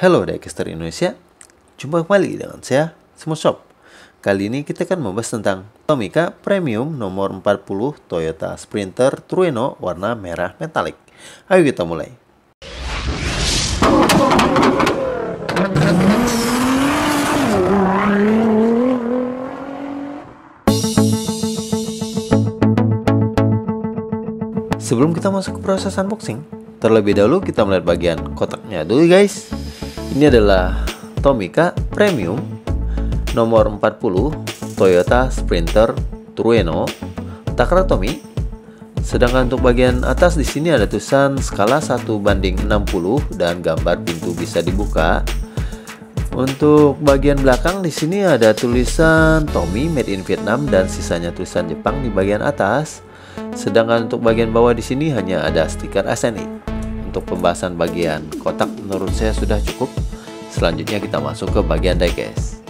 Halo Diecast Indonesia, jumpa kembali dengan saya, Smooth Shop. Kali ini kita akan membahas tentang Tomica Premium nomor 40 Toyota Sprinter Trueno warna merah metalik. Ayo kita mulai. Sebelum kita masuk ke proses unboxing, terlebih dahulu kita melihat bagian kotaknya dulu guys. Ini adalah Tomica Premium nomor 40 Toyota Sprinter Trueno Takara-Tomy. Sedangkan untuk bagian atas di sini ada tulisan skala 1:60 dan gambar pintu bisa dibuka. Untuk bagian belakang di sini ada tulisan Tommy Made in Vietnam dan sisanya tulisan Jepang di bagian atas. Sedangkan untuk bagian bawah di sini hanya ada stiker ASNI. Untuk pembahasan bagian kotak menurut saya sudah cukup. Selanjutnya kita masuk ke bagian diecast.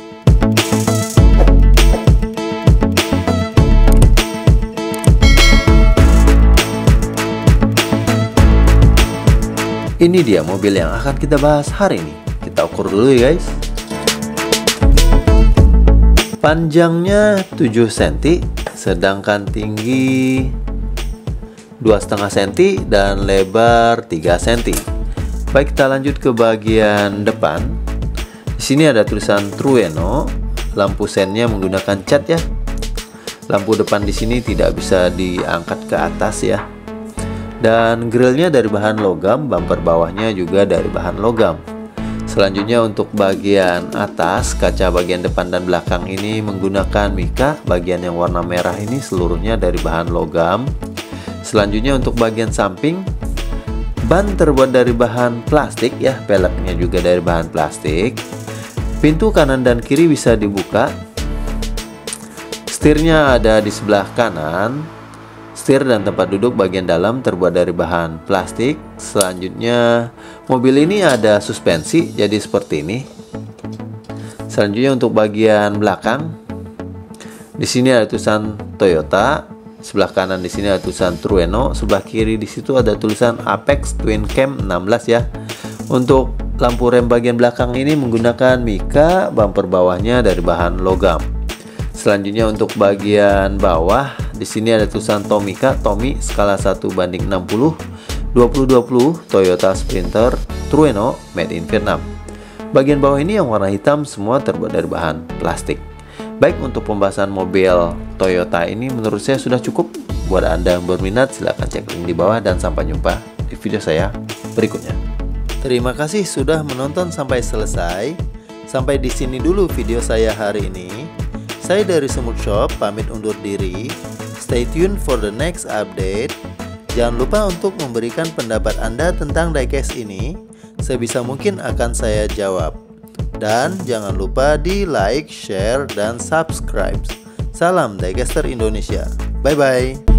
Ini dia mobil yang akan kita bahas hari ini. Kita ukur dulu ya guys. Panjangnya 7 cm, sedangkan tinggi 2,5 cm dan lebar 3 cm. Baik, kita lanjut ke bagian depan. Di sini ada tulisan Trueno. Lampu sennya menggunakan cat ya. Lampu depan di sini tidak bisa diangkat ke atas ya. Dan grillnya dari bahan logam, bumper bawahnya juga dari bahan logam. Selanjutnya untuk bagian atas, kaca bagian depan dan belakang ini menggunakan mica. Bagian yang warna merah ini seluruhnya dari bahan logam. Selanjutnya untuk bagian samping, ban terbuat dari bahan plastik ya, peleknya juga dari bahan plastik. Pintu kanan dan kiri bisa dibuka. Setirnya ada di sebelah kanan. Setir dan tempat duduk bagian dalam terbuat dari bahan plastik. Selanjutnya mobil ini ada suspensi jadi seperti ini. Selanjutnya untuk bagian belakang, di sini ada tulisan Toyota. Sebelah kanan di sini ada tulisan Trueno, sebelah kiri di situ ada tulisan Apex Twin Cam 16 ya. Untuk lampu rem bagian belakang ini menggunakan mica, bumper bawahnya dari bahan logam. Selanjutnya untuk bagian bawah di sini ada tulisan Tomica Tommy skala 1:60 2020 Toyota Sprinter Trueno Made in Vietnam. Bagian bawah ini yang warna hitam semua terbuat dari bahan plastik. Baik, untuk pembahasan mobil Toyota ini menurut saya sudah cukup. Buat Anda yang berminat silahkan cek link di bawah dan sampai jumpa di video saya berikutnya. Terima kasih sudah menonton sampai selesai. Sampai di sini dulu video saya hari ini. Saya dari Smooth Shop pamit undur diri. Stay tuned for the next update. Jangan lupa untuk memberikan pendapat Anda tentang diecast ini. Sebisa mungkin akan saya jawab. Dan jangan lupa di like, share, dan subscribe. Salam Diecaster Indonesia. Bye-bye.